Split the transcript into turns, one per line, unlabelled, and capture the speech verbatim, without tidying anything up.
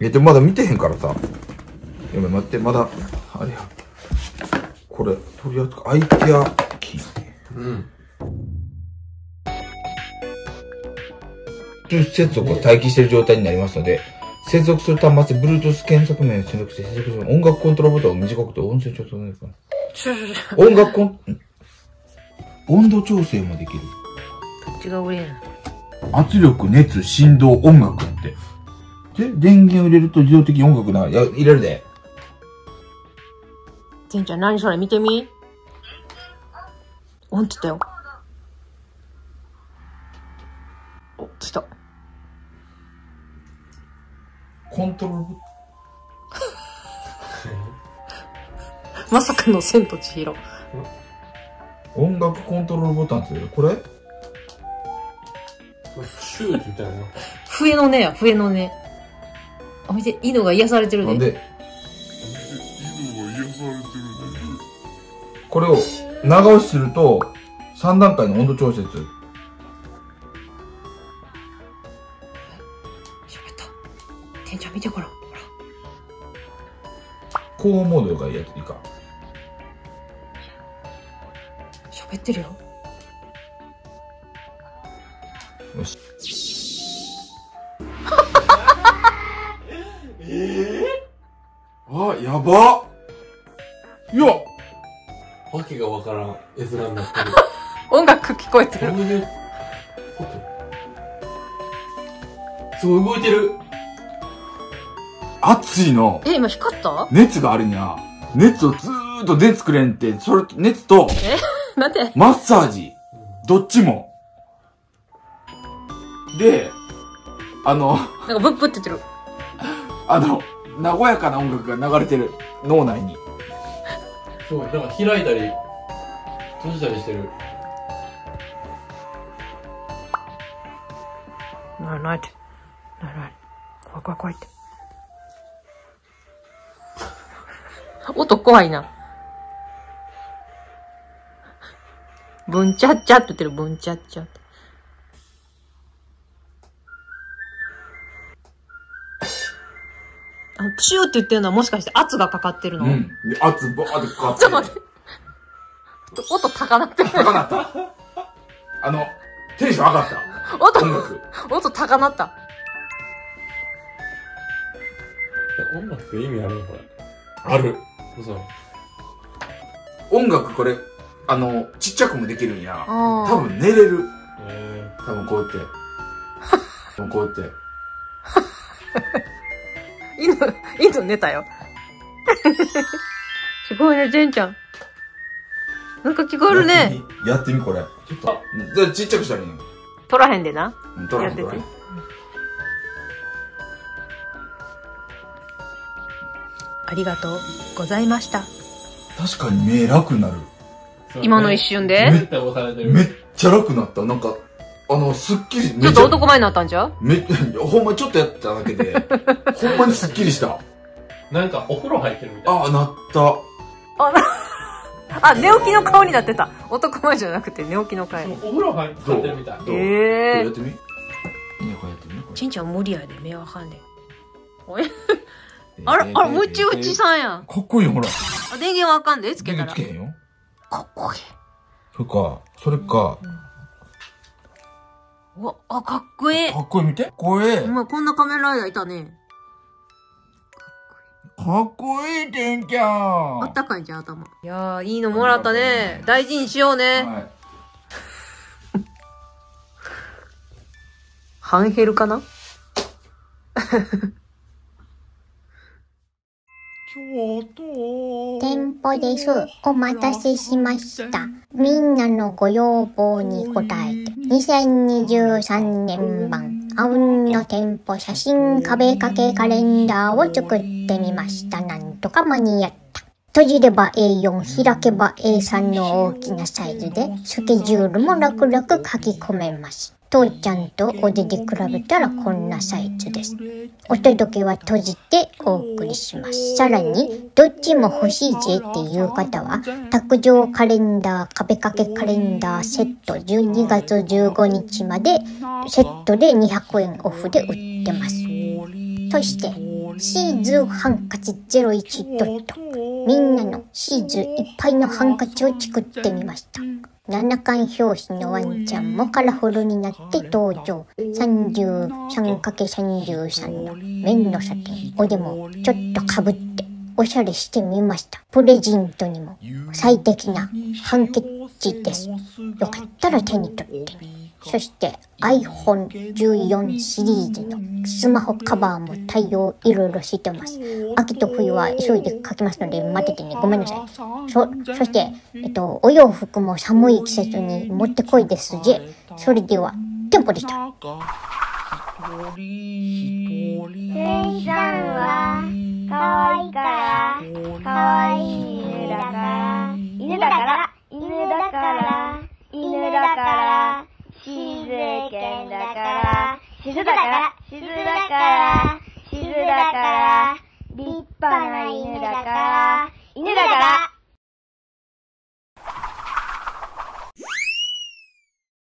え、でもまだ見てへんからさ。やばい、待って、まだ、あれや。これ、取り扱い、アイケアキー。うん。接続を待機している状態になりますので、接続する端末で Bluetooth 検索面を選択して接続する音楽コントロールボタンを短くと音声調整をですか音楽コン、温度調整もできる。
どっちが上やな。
圧力、熱、振動、音楽って。で、電源を入れると自動的に音楽な、や、入れるで。
てんちゃん、何それ見てみ。オンって言ったよ。お、来た。
コントロール
まさかの千と千尋。
音楽コントロールボタンってこれ
シューって言ったよな。
笛の音や、笛の音。あ、見て、犬が癒されてるで。
なんで犬が癒されてるで。これを長押しすると、さん段階の温度調節。喋っ
た。てんちゃん見てこら。ほら。
高温モードがいいやついいか。
喋ってるよ。
よし。ええー、あ、やばっ。いや、
わけがわからん絵面になってる。
音楽聞こえてる。
どういうこと？すごい動いてる。
熱いの。
え、今光った？
熱があるにゃ。熱をずーっと熱くれんって、それ、熱と、
えなんで
マッサージ。どっちも。で、あの、
なんかブッブって言ってる。
あの、和やかな音楽が流れてる。脳内に。
そう、なんか開いたり、閉じたりしてる。
なになにって。なになに。怖い怖い怖いって。音怖いな。ブンチャッチャって言ってる、ブンチャッチャって。あの、プシューって言ってるのはもしかして圧がかかってるの？
うん。で、圧バーってかかって。
ちょっと待って。音高なってる。
高なった。あの、テンション上がった。
音、
音楽。
音高なった。
音楽って意味あるのこれ。
ある。
嘘。
音楽これ、あの、ちっちゃくもできるんや。
多
多分寝れる。
え
多分こうやって。多分こうやって。
犬、犬寝たよ。すごいね、ジェンちゃん。なんか聞こえるね。
やってみ、これ。ちょっと。じゃあちっちゃくしたらいいの。
取らへんでな。
うん、取らへん、
やってて
取らへん。
ありがとうございました。
確かに目楽になる。
今の一瞬で
めっちゃ押されてる。
めっちゃ楽になった。なんか、あの、すっきり。
ちょっと男前になったんちゃう？
めっちゃ、ほんまちょっとやっただけで、ほんまにすっきりした。
なんかお風呂入ってるみたいな。
ああ、なった。
あ、な、あ、寝起きの顔になってた。男前じゃなくて寝起きの顔。
お風呂入ってるみたい。
どう？
ええー。
やってみ？いいね、これやってみ。
ちんちゃん無理やで、目わかんねえ。おい。あれ、あれ、ムチ打ちさんやん。
かっこいいよ、ほら。
あ、電源わかんでつけたら。
電源つけへんよ。
かっこいい。
それか、それか。
うわ、あ、かっこいい。
かっこいい、見て。かっこいい。
お前、こんな仮面ライダーいたね。
かっこいい、てんちゃん。
あったかいんじゃん、頭。いやー、いいのもらったね。大事にしようね。
はい。
ハンヘルかな
店舗です。お待たせしました。みんなのご要望に応えて、にせんにじゅうさんねん版、あうんの店舗写真壁掛けカレンダーを作ってみました。なんとか間に合った。閉じれば エーよん、開けば エースリー の大きなサイズで、スケジュールも楽々書き込めます。父ちゃんと腕で比べたらこんなサイズです。お届けは閉じてお送りします。さらに、どっちも欲しいぜっていう方は、卓上カレンダー、壁掛けカレンダーセットじゅうにがつじゅうごにちまでセットでにひゃくえんオフで売ってます。そして、 シーズンハンカチゼロいちドット。みんなのシーズンいっぱいのハンカチを作ってみました。ななかん表紙のワンちゃんもカラフルになって登場。さんじゅうさんかけさんじゅうさん の綿のサテンをでもちょっとかぶっておしゃれしてみました。プレゼントにも最適なハンカチです。よかったら手に取って。そして アイフォンじゅうよん シリーズのスマホカバーも対応いろいろしてます。秋と冬は急いで書きますので待っててね。ごめんなさい。そ、そして、えっと、お洋服も寒い季節にもってこいですぜ。それでは、テンポでした。
セイさんは可愛いから可愛い犬だから犬だから犬だから犬だから静犬だから静だから静だから静だから立派な犬だから